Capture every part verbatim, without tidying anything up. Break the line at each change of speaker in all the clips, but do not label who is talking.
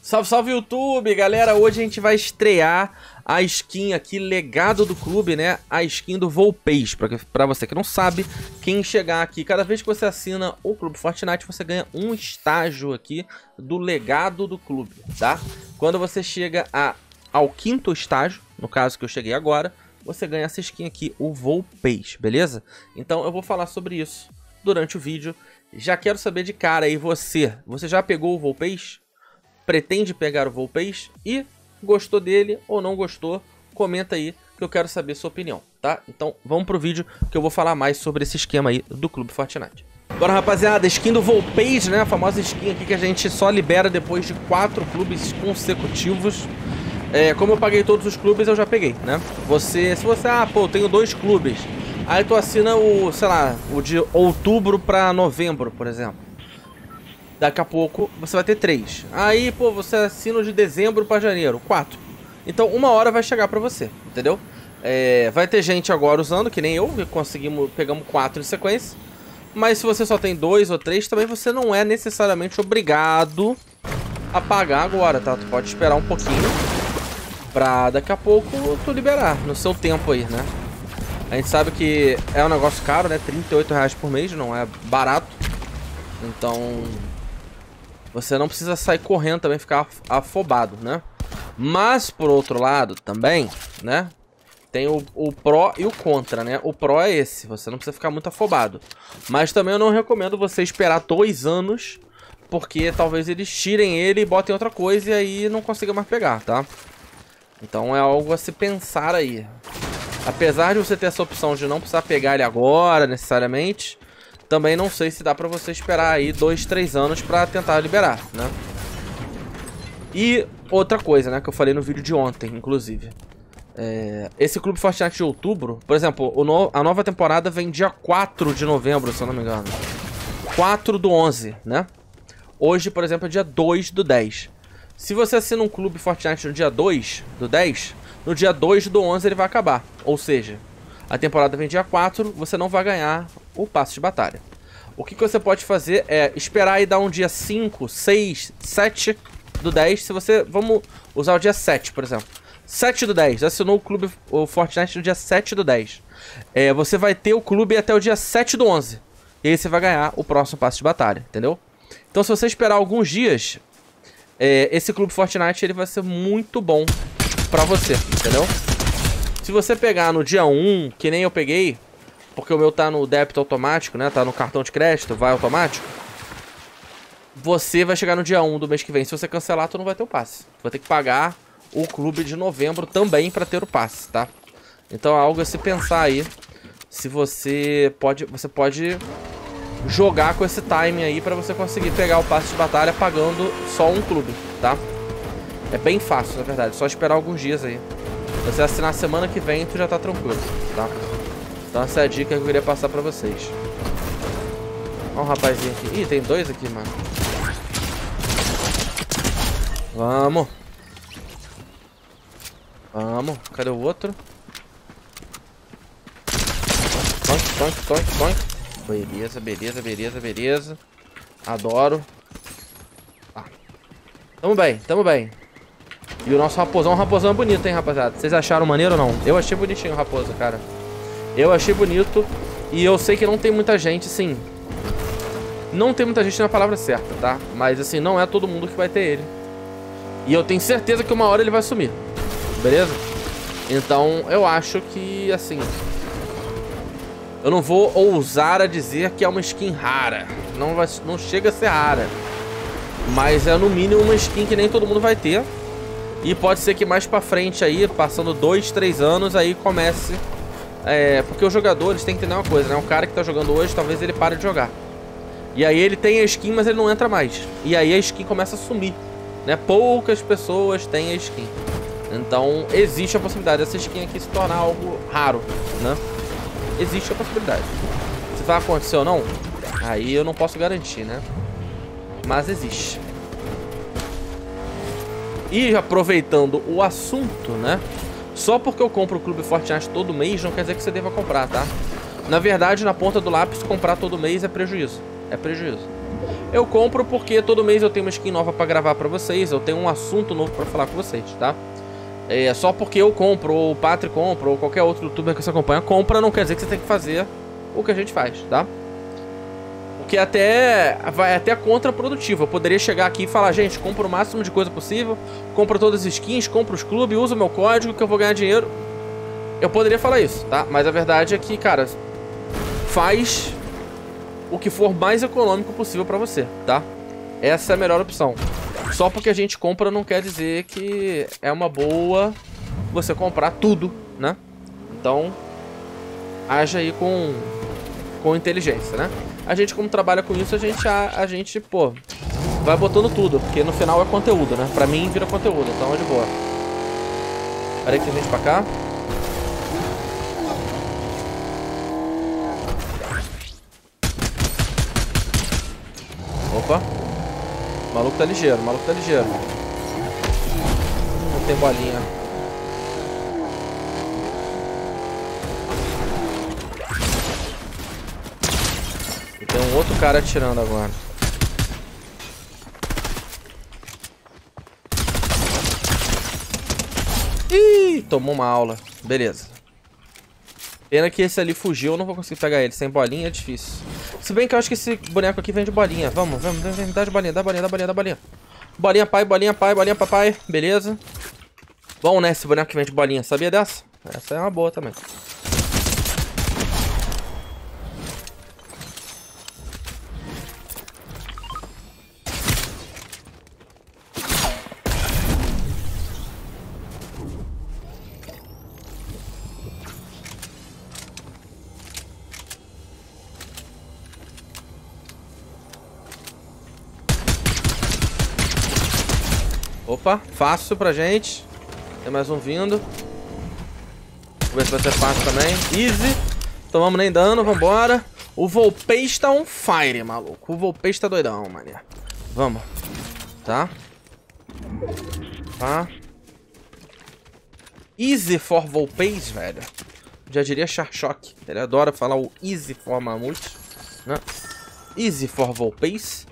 Salve, salve YouTube, galera! Hoje a gente vai estrear a skin aqui, legado do clube, né? A skin do Volpace. Pra, pra você que não sabe, quem chegar aqui, cada vez que você assina o Clube Fortnite, você ganha um estágio aqui do legado do clube, tá? Quando você chega a, ao quinto estágio, no caso que eu cheguei agora, você ganha essa skin aqui, o Volpace, beleza? Então eu vou falar sobre isso durante o vídeo. Já quero saber de cara aí, você, você já pegou o Volpace? Pretende pegar o Volpace e gostou dele ou não gostou? Comenta aí que eu quero saber sua opinião, tá? Então vamos pro vídeo que eu vou falar mais sobre esse esquema aí do Clube Fortnite. Bora, rapaziada, skin do Volpace, né? A famosa skin aqui que a gente só libera depois de quatro clubes consecutivos. É, como eu paguei todos os clubes, eu já peguei, né? Você, se você, ah, pô, eu tenho dois clubes. Aí tu assina o, sei lá, o de outubro pra novembro, por exemplo. Daqui a pouco você vai ter três. Aí, pô, você assina o de dezembro pra janeiro, quatro. Então uma hora vai chegar pra você, entendeu? É, vai ter gente agora usando, que nem eu, que conseguimos, pegamos quatro em sequência. Mas se você só tem dois ou três, também você não é necessariamente obrigado a pagar agora, tá? Tu pode esperar um pouquinho pra daqui a pouco tu liberar, no seu tempo aí, né? A gente sabe que é um negócio caro, né? trinta e oito reais por mês, não é barato. Então você não precisa sair correndo também, ficar afobado, né? Mas, por outro lado, também, né? Tem o, o pró e o contra, né? O pró é esse, você não precisa ficar muito afobado. Mas também eu não recomendo você esperar dois anos, porque talvez eles tirem ele e botem outra coisa e aí não consiga mais pegar, tá? Então é algo a se pensar aí. Apesar de você ter essa opção de não precisar pegar ele agora, necessariamente, também não sei se dá pra você esperar aí dois, três anos pra tentar liberar, né? E outra coisa, né, que eu falei no vídeo de ontem, inclusive. É, esse Clube Fortnite de outubro, por exemplo, o no, a nova temporada vem dia quatro de novembro, se eu não me engano. quatro do onze, né? Hoje, por exemplo, é dia dois do dez. Se você assina um Clube Fortnite no dia dois do dez, no dia dois do onze ele vai acabar. Ou seja, a temporada vem dia quatro, você não vai ganhar o passe de batalha. O que, que você pode fazer é esperar e dar um dia cinco, seis, sete do dez. Se você... Vamos usar o dia sete, por exemplo. sete do dez. Assinou o clube o Fortnite no dia sete do dez. É, você vai ter o clube até o dia sete do onze. E aí você vai ganhar o próximo passe de batalha, entendeu? Então se você esperar alguns dias, é, esse Clube Fortnite ele vai ser muito bom pra você, entendeu? Se você pegar no dia um, que nem eu peguei, porque o meu tá no débito automático, né? Tá no cartão de crédito, vai automático. Você vai chegar no dia um do mês que vem. Se você cancelar, tu não vai ter o passe. Tu vai ter que pagar o clube de novembro também pra ter o passe, tá? Então é algo a se pensar aí. Se você pode, você pode jogar com esse time aí pra você conseguir pegar o passe de batalha pagando só um clube, tá? É bem fácil, na verdade. Só esperar alguns dias aí. Se você assinar semana que vem, tu já tá tranquilo, tá? Então essa é a dica que eu queria passar pra vocês. Olha um rapazinho aqui. Ih, tem dois aqui, mano. Vamos. Vamos. Cadê o outro? Tonk, tonk, tonk, tonk. Beleza, beleza, beleza, beleza. Adoro. Ah. Tamo bem, tamo bem. E o nosso raposão, um raposão bonito, hein, rapaziada? Vocês acharam maneiro ou não? Eu achei bonitinho o raposo, cara. Eu achei bonito. E eu sei que não tem muita gente, assim. Não tem muita gente na palavra certa, tá? Mas, assim, não é todo mundo que vai ter ele. E eu tenho certeza que uma hora ele vai sumir. Beleza? Então, eu acho que, assim... Eu não vou ousar a dizer que é uma skin rara. Não, vai, não chega a ser rara. Mas é, no mínimo, uma skin que nem todo mundo vai ter. E pode ser que mais pra frente aí, passando dois, três anos, aí comece... É, porque os jogadores têm que entender uma coisa, né? Um cara que tá jogando hoje, talvez ele pare de jogar. E aí ele tem a skin, mas ele não entra mais. E aí a skin começa a sumir, né? Poucas pessoas têm a skin. Então existe a possibilidade dessa skin aqui se tornar algo raro, né? Existe a possibilidade. Se vai acontecer ou não, aí eu não posso garantir, né? Mas existe. E aproveitando o assunto, né? Só porque eu compro o Clube Fortnite todo mês não quer dizer que você deva comprar, tá? Na verdade, na ponta do lápis, comprar todo mês é prejuízo. É prejuízo. Eu compro porque todo mês eu tenho uma skin nova pra gravar pra vocês. Eu tenho um assunto novo pra falar com vocês, tá? É só porque eu compro, ou o Patri compra, ou qualquer outro youtuber que você acompanha compra, não quer dizer que você tem que fazer o que a gente faz, tá? O que até vai até contraprodutivo. Eu poderia chegar aqui e falar, gente, compra o máximo de coisa possível, compra todas as skins, compra os clubes, usa o meu código que eu vou ganhar dinheiro. Eu poderia falar isso, tá? Mas a verdade é que, cara, faz o que for mais econômico possível pra você, tá? Essa é a melhor opção. Só porque a gente compra não quer dizer que é uma boa você comprar tudo, né? Então, haja aí com, com inteligência, né? A gente, como trabalha com isso, a gente, a, a gente, pô, vai botando tudo. Porque no final é conteúdo, né? Pra mim vira conteúdo, então é de boa. Pera aí que tem gente pra cá. Opa. O maluco tá ligeiro, o maluco tá ligeiro. Não tem bolinha. E tem um outro cara atirando agora. Ih, tomou uma aula. Beleza. Pena que esse ali fugiu, eu não vou conseguir pegar ele. Sem bolinha é difícil. Se bem que eu acho que esse boneco aqui vem de bolinha. Vamos, vamos, vem, vem, dá de bolinha, dá bolinha, dá bolinha, dá bolinha. Bolinha pai, bolinha pai, bolinha papai. Beleza. Bom, né, esse boneco que vem de bolinha. Sabia dessa? Essa é uma boa também. Opa, fácil pra gente. Tem mais um vindo. Vamos ver se vai ser fácil também. Easy. Tomamos nem dano, vambora. O Volpace tá on fire, maluco. O Volpace tá doidão, mané. Vamos. Tá. Tá. Easy for Volpace, velho. Já diria Charshock. Ele adora falar o easy for Mamute, né? Easy for Volpace.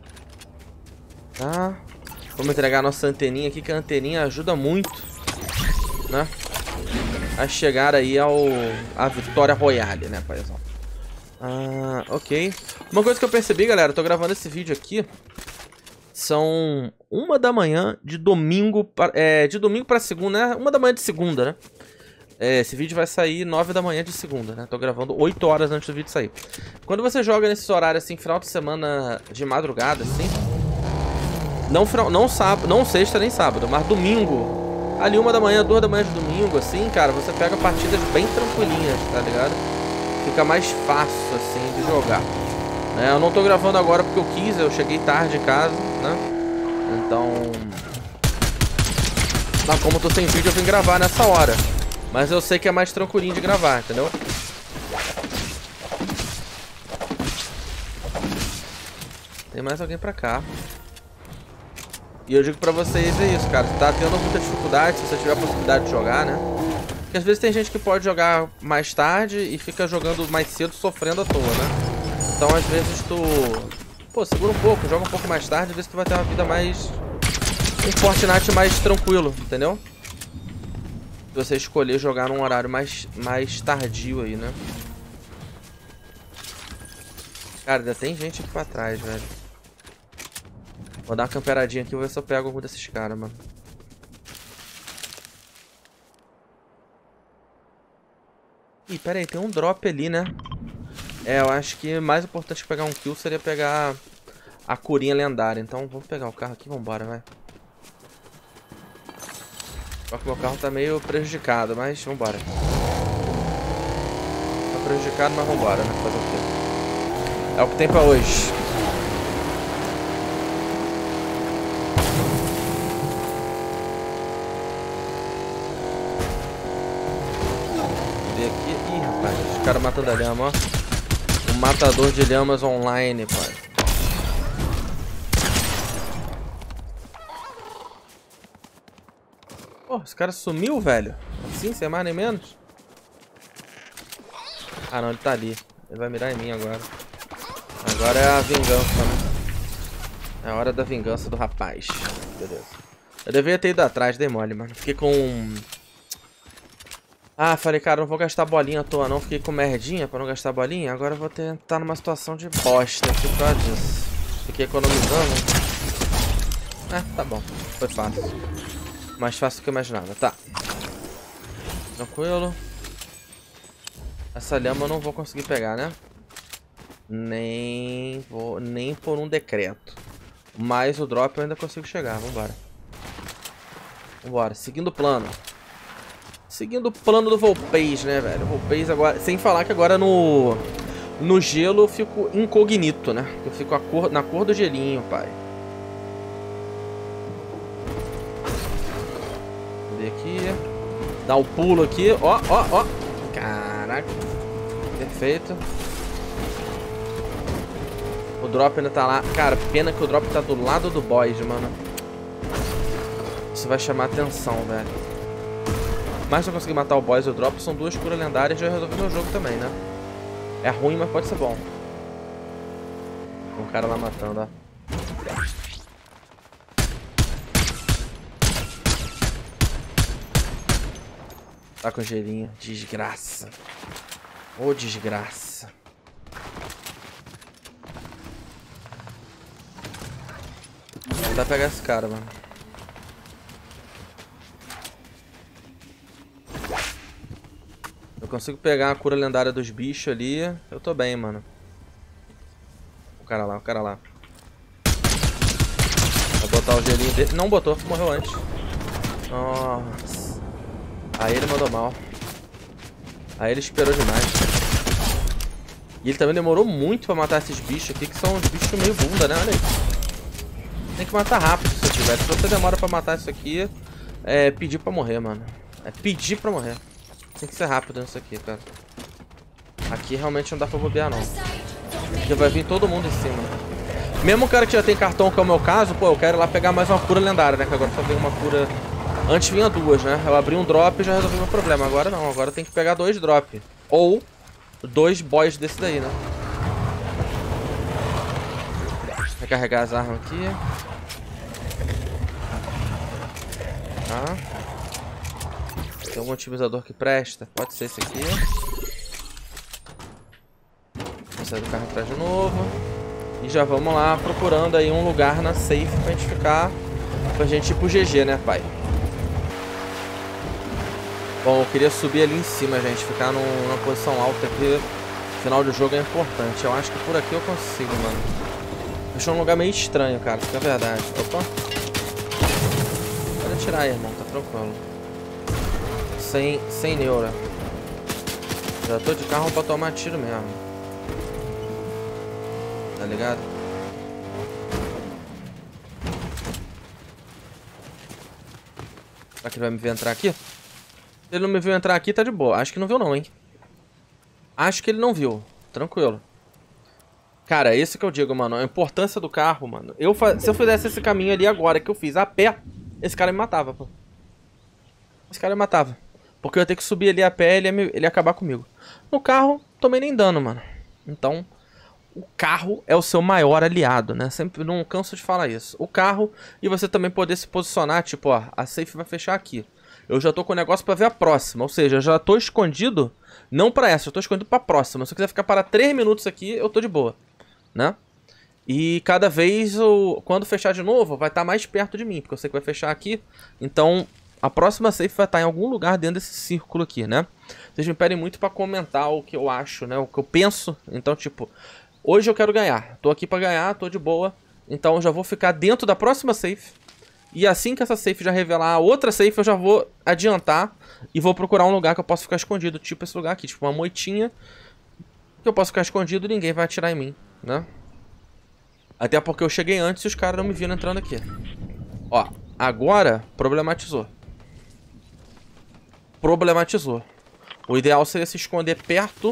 Tá. Vamos entregar a nossa anteninha aqui, que a anteninha ajuda muito, né? A chegar aí ao a Vitória Royale, né, paizão? Ah, ok. Uma coisa que eu percebi, galera, eu tô gravando esse vídeo aqui. São uma da manhã de domingo, pra, é, de domingo pra segunda, né? Uma da manhã de segunda, né? É, esse vídeo vai sair nove da manhã de segunda, né? Tô gravando oito horas antes do vídeo sair. Quando você joga nesses horários assim, final de semana de madrugada, assim... Não, não sábado, não sexta nem sábado, mas domingo. Ali uma da manhã, duas da manhã de domingo, assim, cara, você pega partidas bem tranquilinhas, tá ligado? Fica mais fácil, assim, de jogar. Né? Eu não tô gravando agora porque eu quis, eu cheguei tarde em casa, né? Então... Mas como eu tô sem vídeo, eu vim gravar nessa hora. Mas eu sei que é mais tranquilinho de gravar, entendeu? Tem mais alguém pra cá. E eu digo pra vocês, é isso, cara. Se tá tendo muita dificuldade, se você tiver a possibilidade de jogar, né? Porque às vezes tem gente que pode jogar mais tarde e fica jogando mais cedo, sofrendo à toa, né? Então às vezes tu... Pô, segura um pouco, joga um pouco mais tarde, às vezes tu vai ter uma vida mais... Um Fortnite mais tranquilo, entendeu? Se você escolher jogar num horário mais, mais tardio aí, né? Cara, ainda tem gente aqui pra trás, velho. Vou dar uma camperadinha aqui, vou ver se eu pego algum desses caras, mano. Ih, pera aí, tem um drop ali, né? É, eu acho que mais importante que pegar um kill seria pegar a curinha lendária. Então vamos pegar o carro aqui e vambora, vai. Só que meu carro tá meio prejudicado, mas vambora. Tá prejudicado, mas vambora, né? Fazer o quê? É o que tem pra hoje. Aqui. Ih, rapaz, os caras matando a lhama, ó. O matador de lhamas online, pai. Pô, esse cara sumiu, velho. Assim, sem mais nem menos. Ah, não, ele tá ali. Ele vai mirar em mim agora. Agora é a vingança, né? É a hora da vingança do rapaz. Beleza. Eu deveria ter ido atrás, dei mole, mano. Fiquei com... Ah, falei, cara, não vou gastar bolinha à toa, não. Fiquei com merdinha pra não gastar bolinha. Agora eu vou tentar numa situação de bosta aqui por causa disso. Fiquei economizando. É, tá bom. Foi fácil. Mais fácil do que eu imaginava. Tá. Tranquilo. Essa lhama eu não vou conseguir pegar, né? Nem vou, nem por um decreto. Mas o drop eu ainda consigo chegar. Vambora. Vambora. Seguindo o plano. Seguindo o plano do Volpace, né, velho? O Volpace agora... Sem falar que agora no... No gelo eu fico incognito, né? Eu fico a cor, na cor do gelinho, pai. Vou ver aqui. Dá o um pulo aqui. Ó, ó, ó. Caraca. Perfeito. O drop ainda tá lá. Cara, pena que o drop tá do lado do boss, mano. Isso vai chamar atenção, velho. Mas se eu conseguir matar o boss e o drop, são duas curas lendárias e já resolvi meu jogo também, né? É ruim, mas pode ser bom. Tem um cara lá matando, ó. Tá com gelinho. Desgraça. Ô, oh, desgraça. Vou tentar pegar esse cara, mano. Eu consigo pegar a cura lendária dos bichos ali. Eu tô bem, mano. O cara lá, o cara lá. Vou botar o gelinho dele. Não botou, morreu antes. Nossa. Aí ele mandou mal. Aí ele esperou demais. E ele também demorou muito pra matar esses bichos aqui, que são os bichos meio bunda, né? Olha aí. Tem que matar rápido isso aqui, velho. Se você demora pra matar isso aqui, é pedir pra morrer, mano. É pedir pra morrer. Tem que ser rápido nisso aqui, cara. Aqui realmente não dá pra bobear, não. Porque vai vir todo mundo em cima. Mesmo o cara que já tem cartão, que é o meu caso, pô, eu quero ir lá pegar mais uma cura lendária, né? Que agora só veio uma cura... Antes vinha duas, né? Eu abri um drop e já resolvi meu problema. Agora não, agora tem que pegar dois drop. Ou dois boys desse daí, né? Recarregar as armas aqui. Tá. Tem algum otimizador que presta? Pode ser esse aqui. Vou sair do carro atrás de novo. E já vamos lá procurando aí um lugar na safe pra gente ficar... Pra gente ir pro G G, né, pai? Bom, eu queria subir ali em cima, gente. Ficar num, numa posição alta aqui. Final do jogo é importante. Eu acho que por aqui eu consigo, mano. Deixou um lugar meio estranho, cara. Isso é verdade. Opa. Pode atirar aí, irmão. Tá tranquilo. Sem, sem neura. Já tô de carro pra tomar tiro mesmo. Tá ligado? Será que ele vai me ver entrar aqui? Se ele não me viu entrar aqui, tá de boa. Acho que não viu não, hein? Acho que ele não viu. Tranquilo. Cara, esse que eu digo, mano. A importância do carro, mano. Eu fa... Se eu fizesse esse caminho ali agora que eu fiz a pé, esse cara me matava, pô. Esse cara me matava. Porque eu ia ter que subir ali a pé e ele ia, me... ele ia acabar comigo. No carro, tomei nem dano, mano. Então, o carro é o seu maior aliado, né? Sempre não canso de falar isso. O carro e você também poder se posicionar, tipo, ó, a safe vai fechar aqui. Eu já tô com o negócio pra ver a próxima. Ou seja, eu já tô escondido, não pra essa, eu tô escondido pra próxima. Se eu quiser ficar para três minutos aqui, eu tô de boa, né? E cada vez, eu, quando fechar de novo, vai estar mais perto de mim, porque eu sei que vai fechar aqui. Então, a próxima safe vai estar em algum lugar dentro desse círculo aqui, né? Vocês me pedem muito pra comentar o que eu acho, né? O que eu penso. Então, tipo, hoje eu quero ganhar. Tô aqui pra ganhar, tô de boa. Então, eu já vou ficar dentro da próxima safe. E assim que essa safe já revelar a outra safe, eu já vou adiantar e vou procurar um lugar que eu possa ficar escondido, tipo esse lugar aqui, tipo uma moitinha que eu posso ficar escondido e ninguém vai atirar em mim, né? Até porque eu cheguei antes e os caras não me viram entrando aqui. Ó, agora problematizou. Problematizou. O ideal seria se esconder perto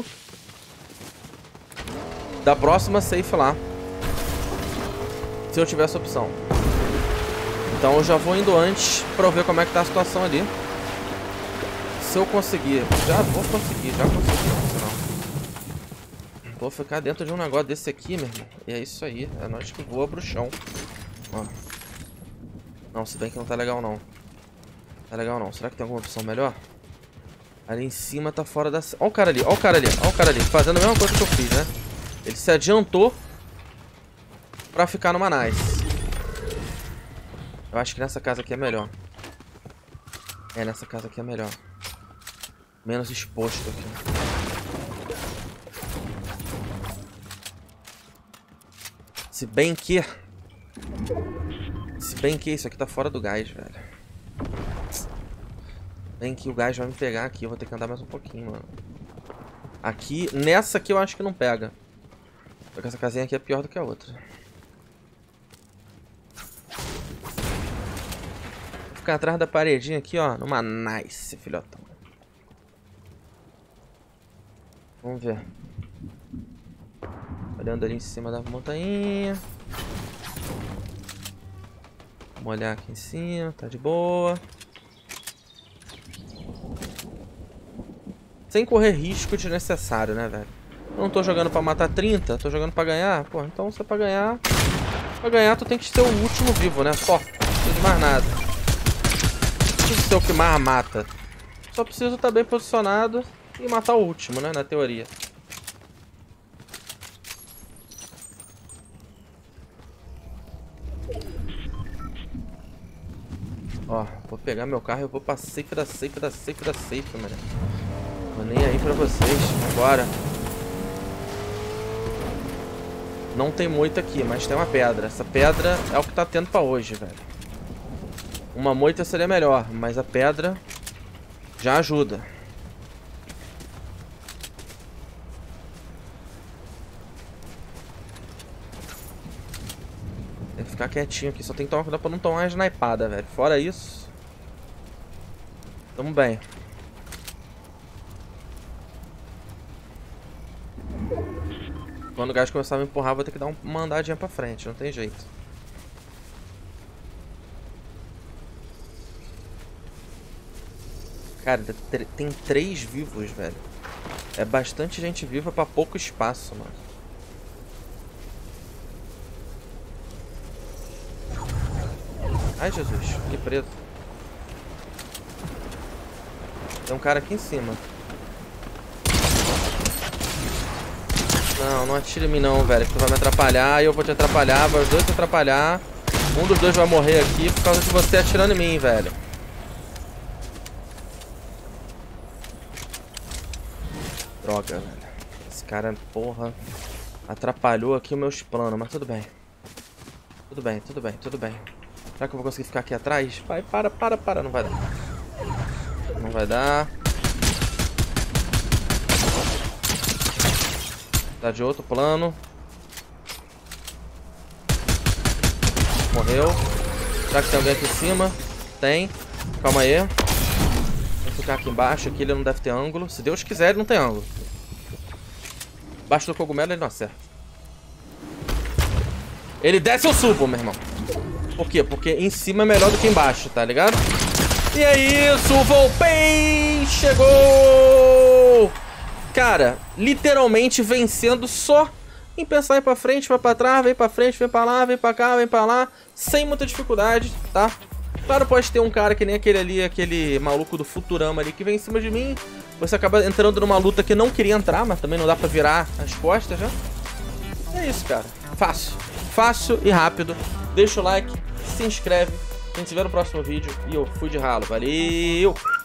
da próxima safe lá, se eu tivesse essa opção. Então eu já vou indo antes pra eu ver como é que tá a situação ali. Se eu conseguir... Já vou conseguir, já consegui. Não. Vou ficar dentro de um negócio desse aqui, meu irmão. E é isso aí. É nós que voa pro chão. Ó. Não, se bem que não tá legal, não. Tá legal, não. Será que tem alguma opção melhor? Ali em cima tá fora da... Ó o cara ali, ó o cara ali, ó o cara ali. Fazendo a mesma coisa que eu fiz, né? Ele se adiantou pra ficar numa nice. Eu acho que nessa casa aqui é melhor. É, nessa casa aqui é melhor. Menos exposto aqui. Se bem que... Se bem que isso aqui tá fora do gás, velho. Bem que o gás vai me pegar aqui. Eu vou ter que andar mais um pouquinho, mano. Aqui, nessa aqui eu acho que não pega. Porque essa casinha aqui é pior do que a outra. Vou ficar atrás da paredinha aqui, ó. Numa nice, filhotão. Vamos ver. Olhando ali em cima da montanha. Vamos olhar aqui em cima. Tá de boa. Sem correr risco desnecessário, né, velho? Eu não tô jogando pra matar trinta, tô jogando pra ganhar. Pô, então se é pra ganhar... Pra ganhar tu tem que ser o último vivo, né? Só. Não precisa de mais nada. Não precisa ser o que mais mata. Só preciso estar bem posicionado e matar o último, né? Na teoria. Ó, vou pegar meu carro e eu vou pra safe da safe da safe da safe, mano. Tô nem aí pra vocês. Vambora. Não tem moita aqui, mas tem uma pedra. Essa pedra é o que tá tendo pra hoje, velho. Uma moita seria melhor, mas a pedra já ajuda. Tem que ficar quietinho aqui. Só tem que tomar cuidado pra não tomar uma snipada, velho. Fora isso, tamo bem. Quando o gás começar a me empurrar, vou ter que dar uma andadinha pra frente. Não tem jeito. Cara, tem três vivos, velho. É bastante gente viva pra pouco espaço, mano. Ai, Jesus. Fiquei preso. Tem um cara aqui em cima. Não, não atira em mim não, velho. Que tu vai me atrapalhar e eu vou te atrapalhar. Vai os dois te atrapalhar. Um dos dois vai morrer aqui por causa de você atirando em mim, velho. Droga, velho. Esse cara, porra, atrapalhou aqui os meus planos, mas tudo bem. Tudo bem, tudo bem, tudo bem. Será que eu vou conseguir ficar aqui atrás? Vai, para, para, para. Não vai dar. Não vai dar. Tá de outro plano. Morreu. Será que tem alguém aqui em cima? Tem. Calma aí. Vou ficar aqui embaixo. Aqui ele não deve ter ângulo. Se Deus quiser, ele não tem ângulo. Embaixo do cogumelo ele não acerta. Ele desce ou subo, meu irmão. Por quê? Porque em cima é melhor do que embaixo, tá ligado? E é isso, o Volpei chegou! Cara, literalmente vencendo só em pensar em ir pra frente, vai pra trás, vem pra frente, vem pra lá, vem pra cá, vem pra lá, sem muita dificuldade, tá? Claro, pode ter um cara que nem aquele ali, aquele maluco do Futurama ali que vem em cima de mim. Você acaba entrando numa luta que não queria entrar, mas também não dá pra virar as costas, né? É isso, cara. Fácil. Fácil e rápido. Deixa o like, se inscreve. A gente se vê no próximo vídeo e eu fui de ralo. Valeu!